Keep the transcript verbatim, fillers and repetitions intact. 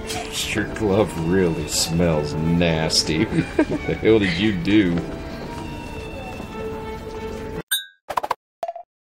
Your glove really smells nasty. What the hell did you do?